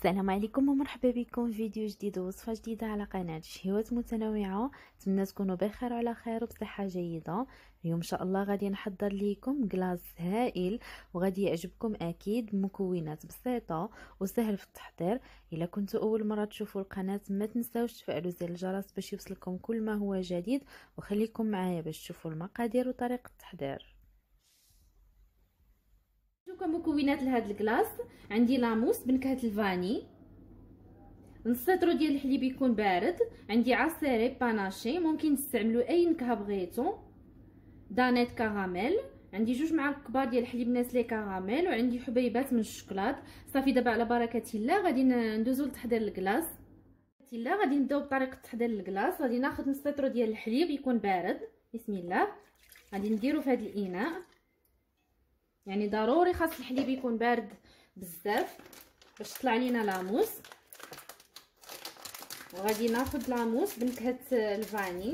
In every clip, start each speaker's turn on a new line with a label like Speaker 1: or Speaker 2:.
Speaker 1: السلام عليكم ومرحبا بكم في فيديو جديد ووصفه جديده على قناه شهيوات متنوعه. نتمنى تكونوا بخير وعلى خير وبصحه جيده. اليوم ان شاء الله غادي نحضر لكم كلاص هائل وغادي يعجبكم اكيد. مكونات بسيطه وسهل في التحضير. الا كنتوا اول مره تشوفوا القناه ما تنساوش تفعلوا زر الجرس باش يوصلكم كل ما هو جديد، وخليكم معايا باش تشوفوا المقادير وطريقه التحضير. مكونات لهذا الكلاص: عندي لاموس بنكهه الفاني، نص لتر ديال الحليب يكون بارد، عندي عصيري باناشي ممكن تستعملوا اي نكهه بغيتو، دانيت كراميل، عندي 2 معالق كبار ديال الحليب ناسلي كراميل، وعندي حبيبات من الشوكولات. صافي دابا على بركه الله غادي ندوزو لتحضير الكلاص. غادي نبداو بطريقه تحضير الكلاص. غادي ناخذ نص لتر ديال الحليب يكون بارد، بسم الله. غادي نديرو في هذا الاناء، يعني ضروري خاص الحليب يكون بارد بزاف باش تطلع لينا لاموس. وغادي ناخذ لاموس بنكهه الفاني،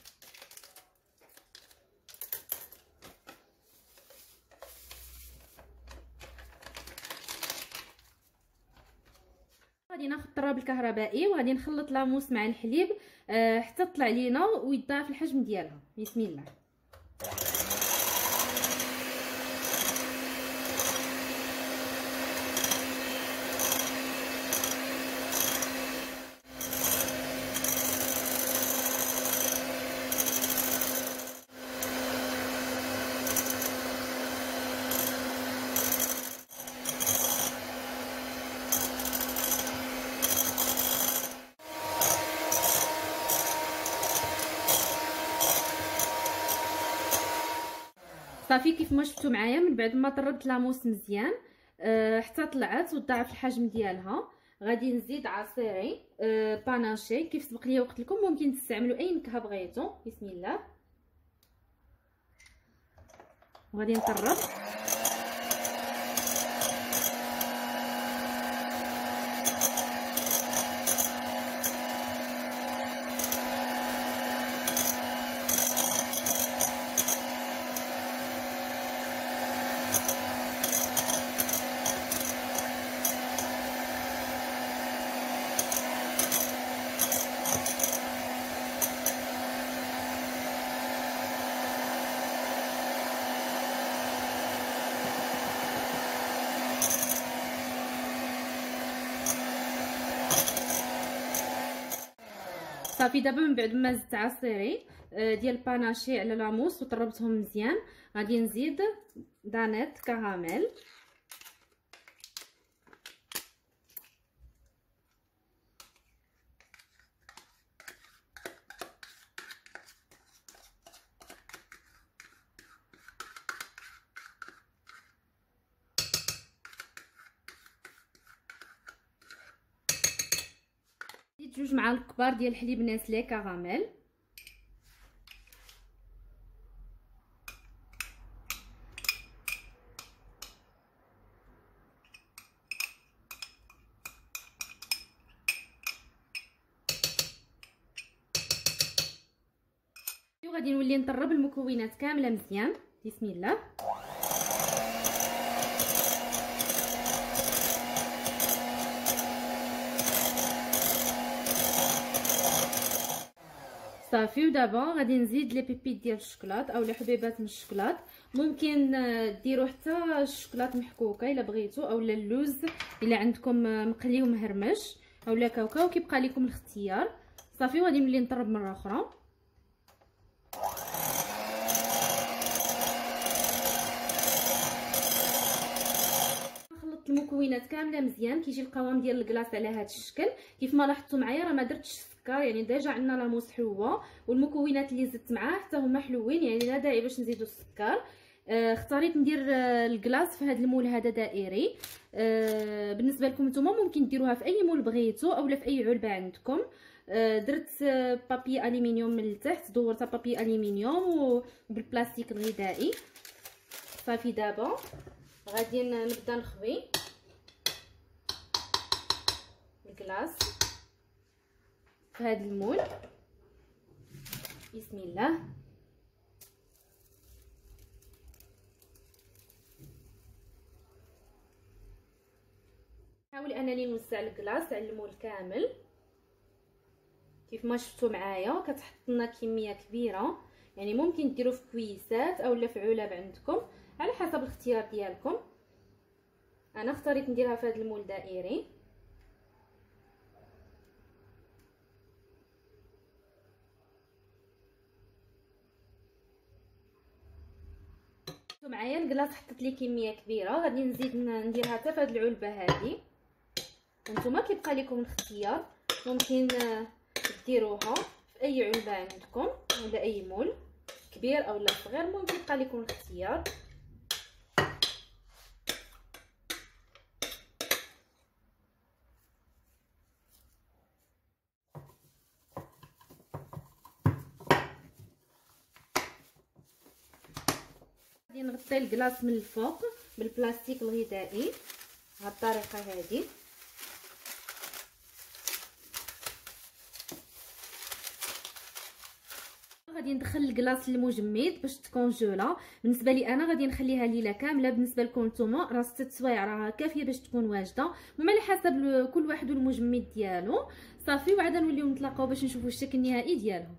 Speaker 1: غادي ناخذ الطراب الكهربائي وغادي نخلط لاموس مع الحليب حتى تطلع لينا ويتضاعف الحجم ديالها. بسم الله. صافي كيف ما شفتوا معايا من بعد ما طربت لاموس مزيان حتى طلعت وضاعف الحجم ديالها، غادي نزيد عصيري باناشي كيف سبق ليا وقلت لكم ممكن تستعملوا اي نكهه بغيتو. بسم الله. وغادي نطرب صافي. دابا من بعد ما زدت عصيري ديال باناشي على لاموس وطربتهم مزيان، غادي نزيد دانيت كراميل، زيد 2 معالق كبار ديال الحليب ناسلي كراميل، وغادي نولي نطرب المكونات كامله مزيان. بسم الله. صافي. ودابا غادي نزيد لي بيبيت ديال الشوكولات او لي حبيبات من الشوكولات، ممكن ديروا حتى الشوكولات محكوكه الا بغيتو، اولا اللوز الا عندكم مقلي ومهرمش، اولا كاوكاو، كيبقى لكم الاختيار. صافي. وغادي نولي نطرب مره اخرى. المكونات كامله مزيان كيجي القوام ديال الكلاص على هذا الشكل. كيف ما لاحظتوا معايا راه ما درتش السكر، يعني ديجا عندنا لاموس حلوه والمكونات اللي زدت معاه حتى هما حلوين، يعني لا داعي باش نزيدوا السكر. اختاريت ندير الكلاص في هذا المول هذا دائري. بالنسبه لكم نتوما ممكن ديروها في اي مول بغيتو اولا في اي علبه عندكم. درت بابي الومنيوم من التحت، دورتها بابي الومنيوم وبالبلاستيك الغذائي. صافي. دابا غادي نبدا نخوي الكلاص في هذا المول. بسم الله. نحاول انني نوزع الكلاص على المول كامل كيف ما شفتوا معايا. كتحط لنا كميه كبيره، يعني ممكن ديروا في كويسات اولا في علب عندكم على حسب الاختيار ديالكم. انا اختاريت نديرها في هذا المول دائري. معايا الكلاص حطيت ليه كميه كبيره، غادي نزيد نديرها حتى في هذه العلبه هذه. نتوما كيبقى لكم الاختيار، ممكن ديروها في اي علبه عندكم ولا اي مول كبير او لا صغير، ممكن يبقى لكم الاختيار. غادي نغطي الكلاص من الفوق بالبلاستيك الغذائي بهذه الطريقه هذه. غادي ندخل الكلاص للمجمد باش تكونجولا. بالنسبه لي انا غادي نخليها ليله كامله، بالنسبه لكم نتوما راه 6 سوايع راه كافيه باش تكون واجده، المهم على حسب كل واحد والمجمد ديالو. صافي وعاد نوليو نتلاقاو باش نشوفوا الشكل النهائي ديالهم.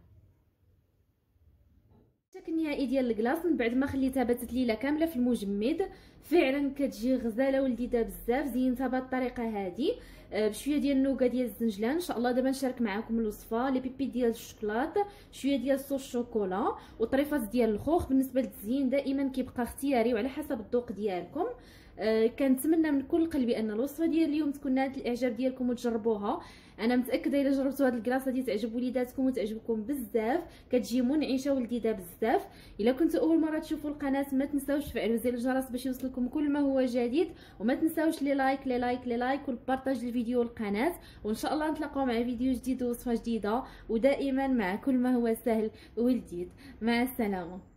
Speaker 1: الشكل النهائي ديال الكلاص من بعد ما خليتها باتت ليله كامله في المجمد، فعلا كتجي غزاله ولذيذه بزاف. زينتها بهذه الطريقه هذه بشويه ديال النوكا ديال الزنجلان. ان شاء الله دابا نشارك معكم الوصفه. لي بيبي ديال الشوكولات، شويه ديال صوص الشوكولا وطريفات ديال الخوخ. بالنسبه للتزيين دائما كيبقى اختياري وعلى حسب الذوق ديالكم. كنتمنى من كل قلبي ان الوصفه ديال اليوم تكون نالت الاعجاب ديالكم وتجربوها. انا متاكده الا جربتوا هذه الكلاصه غادي تعجب وليداتكم وتعجبكم بزاف، كتجي منعشه ولذيذه بزاف. الا كنتوا اول مره تشوفوا القناه ما تنساوش تفعلوا زر الجرس باش يوصلكم كل ما هو جديد، وما تنساوش لي لايك والبارطاج الفيديو والقناه. وان شاء الله نتلاقاو مع فيديو جديد ووصفه جديده، ودائما مع كل ما هو سهل ولذيذ. مع السلامه.